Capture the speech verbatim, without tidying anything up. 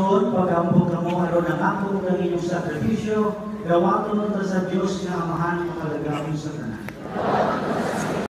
karon pagambog kamo aron ang ako ng inyong sakripisyo gawaton ta sa Dios nga amahan makalaga